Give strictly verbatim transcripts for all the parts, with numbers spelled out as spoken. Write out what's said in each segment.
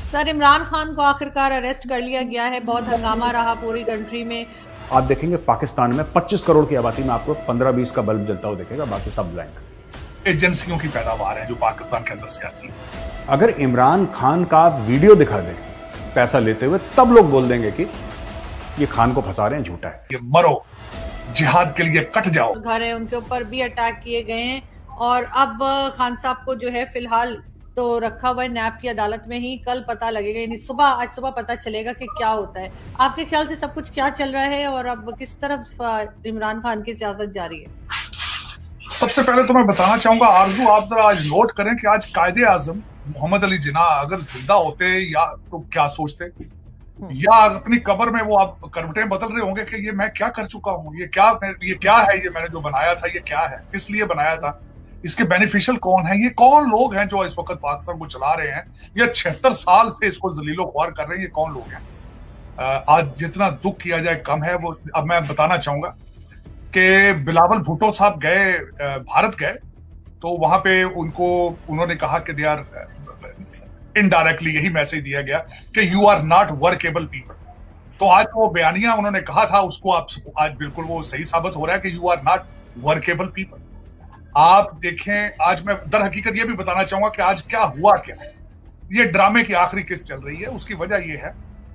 Sir, Imran Khan को आखिरकार arrest कर लिया गया है। बहुत हंगामा रहा पूरी कंट्री में। आप देखेंगे पाकिस्तान में पच्चीस करोड़ की आबादी में आपको पंद्रह बीस का बल्ब जलता हुआ दिखेगा, बाकी सब ब्लैंक। एजेंसियों की पैदावार है जो पाकिस्तान के अंदर सियासी। अगर इमरान खान का वीडियो दिखा दें पैसा लेते हुए, तब लोग बोल देंगे कि ये खान को फंसा रहे हैं, झूठा है। ये मरो, जिहाद के लिए कट जाओ। घर है, उनके ऊपर भी अटैक किए गए हैं और अब खान साहब को जो है फिलहाल तो रखा हुआ है नैब की अदालत में ही। कल पता लगेगा, यानी सुबह, आज सुबह पता चलेगा कि क्या होता है। आपके ख्याल से सब कुछ क्या चल रहा है और अब किस तरफ इमरान खान की सियासत जारी है? सबसे पहले तो मैं बताना चाहूंगा आरजू, आप जरा आज नोट करें कि आज कायदे आजम मोहम्मद अली जिन्नाह अगर जिंदा होते या तो क्या सोचते, या अपनी कब्र में वो आप करवटें बदल रहे होंगे कि ये मैं क्या कर चुका हूँ, ये क्या ये क्या है, ये मैंने जो बनाया था ये क्या है, किस लिए बनाया था, इसके बेनिफिशियल कौन है, ये कौन लोग हैं जो इस वक्त पाकिस्तान को चला रहे हैं, ये छिहत्तर साल से इसको जलीलो ख्वार कर रहे हैं, ये कौन लोग हैं। आज जितना दुख किया जाए कम है। वो अब मैं बताना चाहूंगा कि बिलावल भुट्टो साहब गए, भारत गए, तो वहां पे उनको उन्होंने कहा कि दे आर इनडायरेक्टली यही मैसेज दिया गया कि you are not workable people. तो आज वो बयानिया उन्होंने कहा था उसको आप आज बिल्कुल वो सही साबित हो रहा है कि you are not workable people. आप देखें, आज मैं दर हकीकत ये भी बताना चाहूंगा कि आज क्या हुआ, क्या ये ड्रामे की आखिरी किस्त चल रही है। उसकी वजह यह है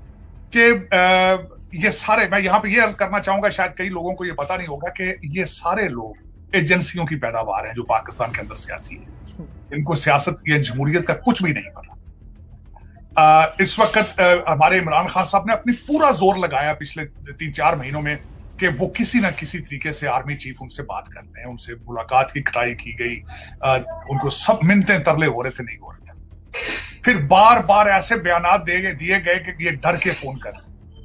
कि ये सारे, मैं यहां पे ये अर्ज करना चाहूंगा, शायद कई लोगों को ये पता नहीं होगा कि ये सारे लोग एजेंसियों की पैदावार है जो पाकिस्तान के अंदर सियासी है। इनको सियासत या जमहूरियत का कुछ भी नहीं पता। आ, इस वक्त हमारे इमरान खान साहब ने अपनी पूरा जोर लगाया पिछले तीन चार महीनों में कि वो किसी ना किसी तरीके से आर्मी चीफ उनसे बात कर रहे हैं, उनसे मुलाकात की खटाई की गई, आ, उनको सब मिन्नतें तरले हो रहे थे, नहीं हो रहे थे। फिर बार बार ऐसे बयान दिए गए कि ये डर के फोन कर,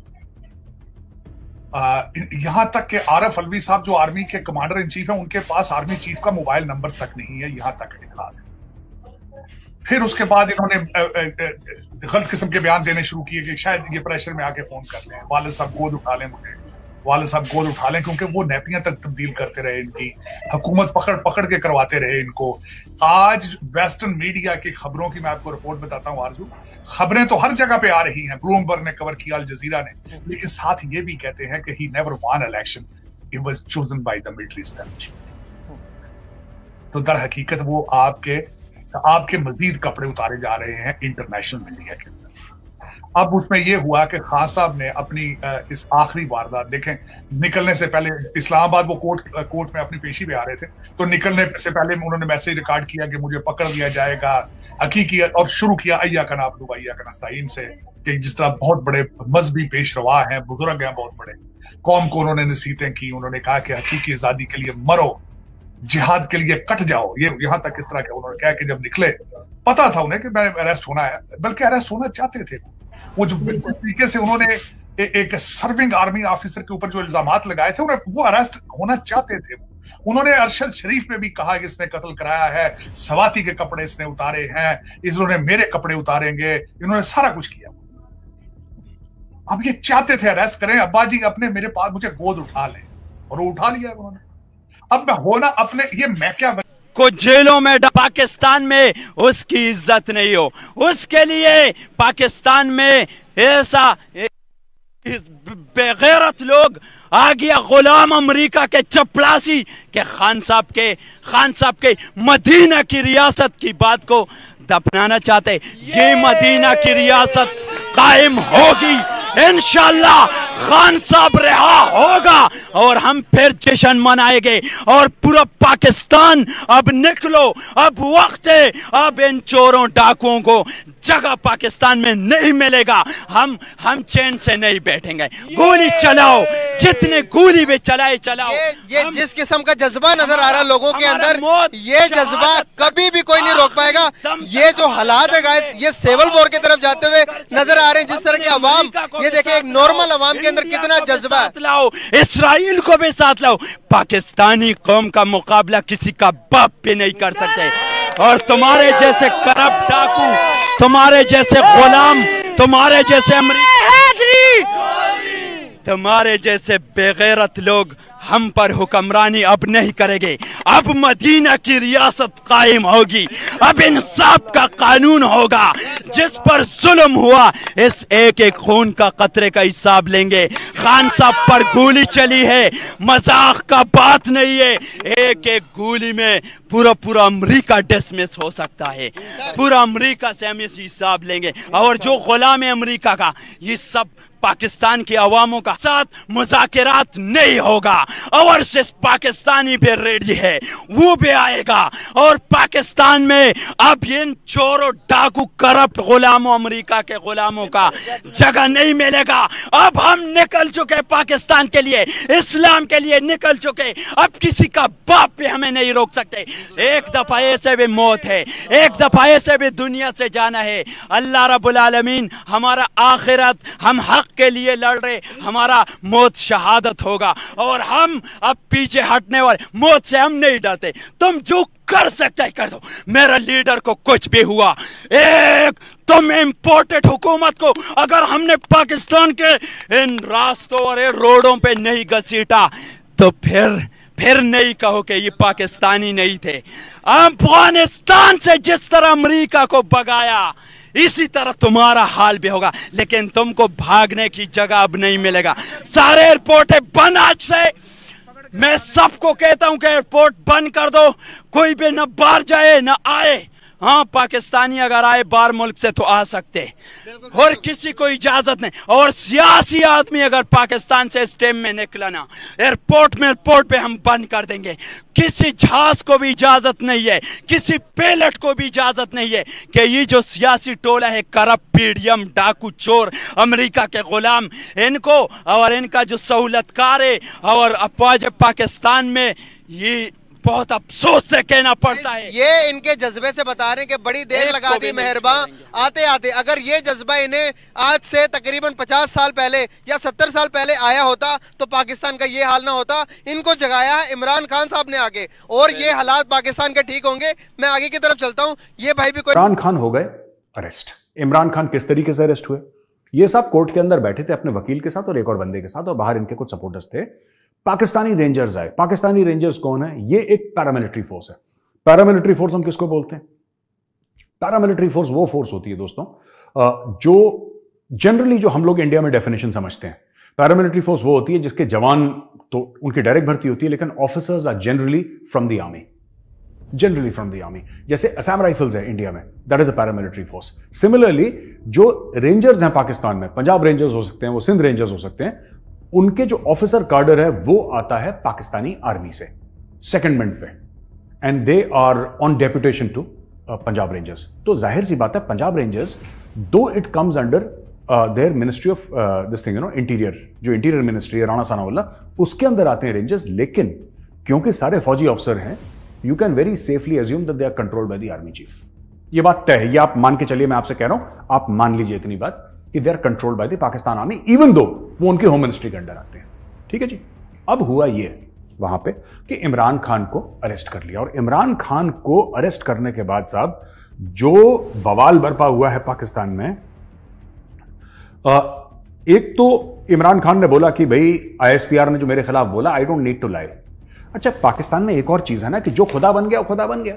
यहां तक कि आरिफ अलवी साहब जो आर्मी के कमांडर इन चीफ हैं, उनके पास आर्मी चीफ का मोबाइल नंबर तक नहीं है, यहां तक इत्तला है। फिर उसके बाद इन्होंने गलत किस्म के बयान देने शुरू किए कि शायद ये प्रेशर में आके फोन कर लें, वालिद साहब गोद उठा लें, मुझे वालिद साहब गोद उठा लें, क्योंकि वो नैपियां तक तब्दील करते रहे, इनकी हुकूमत पकड़ पकड़ के करवाते रहे इनको। आज वेस्टर्न मीडिया की खबरों की मैं आपको रिपोर्ट बताता हूँ आरजू, खबरें तो हर जगह पे आ रही हैं, ब्लूमबर्ग ने कवर किया, अल जजीरा ने, लेकिन साथ ये भी कहते हैं कि he never won election, he was chosen by the military establishment. तो दर हकीकत वो आपके आपके मजीद कपड़े उतारे जा रहे हैं इंटरनेशनल मीडिया के अंदर। अब उसमें यह हुआ कि खान साहब ने अपनी इस आखिरी वारदात, देखें, निकलने से पहले इस्लामाबाद वो कोर्ट कोर्ट में अपनी पेशी पे आ रहे थे, तो निकलने से पहले उन्होंने मैसेज रिकॉर्ड किया कि मुझे पकड़ लिया जाएगा, हकीकी, और शुरू किया अय्या का नाबलू अय्या का नस्ताइन से, कि जिस तरह बहुत बड़े मजहबी पेशरवा हैं, बुजुर्ग हैं बहुत बड़े, कौम को उन्होंने नसीहतें की, उन्होंने कहा कि हकीकी आजादी के लिए मरो, जिहाद के लिए कट जाओ। ये यहां तक इस तरह के उन्होंने कहा कि जब निकले पता था उन्हें कि मैं अरेस्ट होना है, बल्कि अरेस्ट होना चाहते थे वो, जो तरीके से उन्होंने ए, एक सर्विंग आर्मी ऑफिसर के ऊपर जो इल्जामात लगाए थे, उन्हें वो अरेस्ट होना चाहते थे। उन्होंने अरशद शरीफ में भी कहा कि इसने कत्ल कराया है, सवाती के कपड़े इसने उतारे हैं, इन्होंने मेरे कपड़े उतारेंगे, इन्होंने सारा कुछ किया। अब ये चाहते थे अरेस्ट करें, अब्बा जी अपने मेरे पास मुझे गोद उठा लें, और वो उठा लिया उन्होंने। अब मैं होना अपने, ये मैं क्या को जेलों में, पाकिस्तान में उसकी इज्जत नहीं हो, उसके लिए पाकिस्तान में ऐसा बेगैरत लोग आ गया, गुलाम अमेरिका के चपरासी के खान साहब के खान साहब के मदीना की रियासत की बात को दफनाना चाहते। ये मदीना की रियासत कायम होगी इंशाअल्लाह, खान साहब रिहा होगा और हम फिर जश्न मनाएंगे, और पूरा पाकिस्तान अब निकलो, अब वक्त है, अब इन चोरों डाकुओं को जगह पाकिस्तान में नहीं मिलेगा। हम हम चैन से नहीं बैठेंगे, गोली चलाओ, जितने गोली भी चलाए चलाओ। ये, ये जिस किस्म का जज्बा नजर आ रहा है लोगों के अंदर, ये जज्बा कभी भी कोई नहीं रोक पाएगा। ये जो हालात है गाइस, ये सिविल वॉर की तरफ जाते हुए नजर आ रहे हैं। जिस तरह के अवाम, ये देखिए एक नॉर्मल अवाम के अंदर कितना जज्बा है। लाओ, इसराइल को भी साथ लाओ, पाकिस्तानी कौम का मुकाबला किसी का बाप भी नहीं कर सकते। और तुम्हारे जैसे करप्ट डाकू, तुम्हारे जैसे गुलाम, तुम्हारे जैसे अमरीकी तुम्हारे जैसे बेगैरत लोग हम पर हुक्मरानी अब नहीं करेंगे। अब मदीना की रियासत कायम होगी, अब इंसाफ का कानून होगा। जिस पर जुल्म हुआ इस एक एक खून का कतरे का हिसाब लेंगे। खान साहब पर गोली चली है, मजाक का बात नहीं है। एक एक गोली में पूरा पूरा अमरीका डिसमिस हो सकता है, पूरा अमरीका से हम इस हिसाब लेंगे। और जो गुलाम है अमरीका का, ये सब पाकिस्तान की अवामों का साथ मुज़ाकरात नहीं होगा। और सिर्फ पाकिस्तानी पे रेडी है, वो भी आएगा। और पाकिस्तान में अब इन चोरों डाकू करप्ट गुलामों, अमेरिका के गुलामों का जगह नहीं मिलेगा। अब हम निकल चुके पाकिस्तान के लिए, इस्लाम के लिए निकल चुके। अब किसी का बाप भी हमें नहीं रोक सकते। एक दफा ऐसे भी मौत है, एक दफा ऐसे भी दुनिया से जाना है। अल्लाह रब्बुल आलमीन हमारा आखिरत, हम हक के लिए लड़ रहे, हमारा मौत शहादत होगा। और हम अब पीछे हटने वाले, मौत से हम नहीं डरते। तुम जो कर सकते है कर दो। मेरा लीडर को कुछ भी हुआ, एक तुम इंपोर्टेड हुकूमत को अगर हमने पाकिस्तान के इन रास्तों और रोडों पे नहीं घसीटा तो फिर फिर नहीं कहो कि ये पाकिस्तानी नहीं थे। अफगानिस्तान से जिस तरह अमेरिका को भगाया, इसी तरह तुम्हारा हाल भी होगा। लेकिन तुमको भागने की जगह अब नहीं मिलेगा। सारे एयरपोर्ट है बंद आज से। मैं सबको कहता हूं कि एयरपोर्ट बंद कर दो, कोई भी न बाहर जाए न आए। हाँ, पाकिस्तानी अगर आए बाहर मुल्क से तो आ सकते, और किसी को इजाजत नहीं। और सियासी आदमी अगर पाकिस्तान से इस टाइम में निकला ना, एयरपोर्ट में एयरपोर्ट पे हम बंद कर देंगे। किसी जहाज को भी इजाजत नहीं है, किसी पायलट को भी इजाजत नहीं है कि ये जो सियासी टोला है, करप्ट पीडीएम डाकू चोर अमेरिका के गुलाम, इनको और इनका जो सहूलतकार है और अफवाज पाकिस्तान में, ये बहुत अफसोस से कहना पड़ता है। ये इनके जज्बे से बता रहे हैं कि बड़ी देर लगा दी मेहरबान आते आते। अगर ये जज्बा इन्हें आज से तकरीबन पचास साल पहले या सत्तर साल पहले आया होता तो पाकिस्तान का ये हाल ना होता। इनको जगाया है इमरान खान साहब ने आगे, और ये हालात पाकिस्तान के ठीक होंगे। मैं आगे की तरफ चलता हूँ। ये भाई भी कोई इमरान खान हो गए अरेस्ट। इमरान खान किस तरीके से अरेस्ट हुए? ये सब कोर्ट के अंदर बैठे थे अपने वकील के साथ और एक और बंदे के साथ, और बाहर इनके कुछ सपोर्टर्स थे। पाकिस्तानी रेंजर्स आए। पाकिस्तानी रेंजर्स कौन है? ये एक पैरामिलिट्री फोर्स है। पैरामिलिट्री फोर्स हम किसको बोलते हैं? पैरामिलिट्री फोर्स वो फोर्स होती है दोस्तों जो जनरली जो हम लोग इंडिया में डेफिनेशन समझते हैं। पैरामिलिट्री फोर्स वो होती है जिसके जवान तो उनकी डायरेक्ट भर्ती होती है, लेकिन officers are generally from the army, generally from the army. जैसे असम राइफल्स है इंडिया में, that is a paramilitary force. Similarly जो रेंजर्स हैं पाकिस्तान में, पंजाब रेंजर्स हो सकते हैं, वो सिंध रेंजर्स हो सकते हैं, उनके जो ऑफिसर कार्डर है वो आता है पाकिस्तानी आर्मी से सेकंडमेंट पे, and they are on deputation to Punjab Rangers. तो जाहिर सी बात है Punjab Rangers, though it comes under their ministry of this thing you know interior, जो इंटीरियर मिनिस्ट्री है राणा सानाउल्लाह, उसके अंदर आते हैं रेंजर्स। लेकिन क्योंकि सारे फौजी अफसर हैं, you can very safely assume that they are controlled by the army chief. ये बात तय है, ये आप मान के चलिए, मैं आपसे कह रहा हूं, आप मान लीजिए इतनी बात कि they are controlled by the Pakistan army, even though वो उनके होम मिनिस्ट्री के अंडर आते हैं। ठीक है जी। अब हुआ ये वहां पे कि इमरान खान को अरेस्ट कर लिया, और इमरान खान को अरेस्ट करने के बाद साहब जो बवाल बरपा हुआ है पाकिस्तान में, आ, एक तो इमरान खान ने बोला कि भाई आईएसपीआर ने जो मेरे खिलाफ बोला, I don't need to lie. अच्छा, पाकिस्तान में एक और चीज है ना कि जो खुदा बन गया वो खुदा बन गया।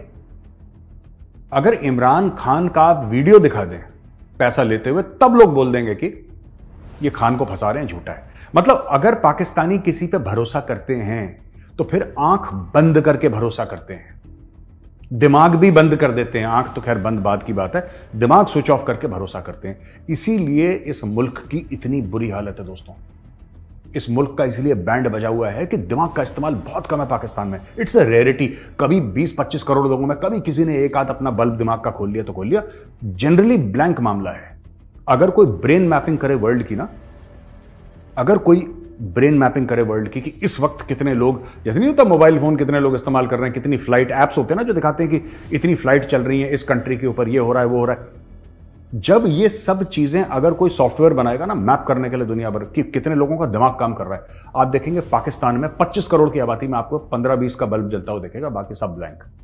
अगर इमरान खान का आप वीडियो दिखा दें पैसा लेते हुए, तब लोग बोल देंगे कि ये खान को फंसा रहे हैं, झूठा है। मतलब अगर पाकिस्तानी किसी पे भरोसा करते हैं तो फिर आंख बंद करके भरोसा करते हैं, दिमाग भी बंद कर देते हैं। आंख तो खैर बंद बात की बात है, दिमाग स्विच ऑफ करके भरोसा करते हैं। इसीलिए इस मुल्क की इतनी बुरी हालत है दोस्तों। इस मुल्क का इसलिए बैंड बजा हुआ है कि दिमाग का इस्तेमाल बहुत कम है पाकिस्तान में। It's a rarity. कभी बीस पच्चीस करोड़ लोगों में कभी किसी ने एक आध अपना बल्ब दिमाग का खोल लिया तो खोल लिया, जनरली ब्लैंक मामला है। अगर कोई ब्रेन मैपिंग करे वर्ल्ड की ना, अगर कोई ब्रेन मैपिंग करे वर्ल्ड की कि इस वक्त कितने लोग, जैसे नहीं होता मोबाइल फोन कितने लोग इस्तेमाल कर रहे हैं, कितनी फ्लाइट एप्स होते हैं ना जो दिखाते हैं कि इतनी फ्लाइट चल रही है इस कंट्री के ऊपर, ये हो रहा है वो हो रहा है। जब ये सब चीजें अगर कोई सॉफ्टवेयर बनाएगा ना मैप करने के लिए दुनिया भर कि कितने लोगों का दिमाग काम कर रहा है, आप देखेंगे पाकिस्तान में पच्चीस करोड़ की आबादी में आपको पंद्रह बीस का बल्ब जलता हुआ दिखेगा, बाकी सब ब्लैंक।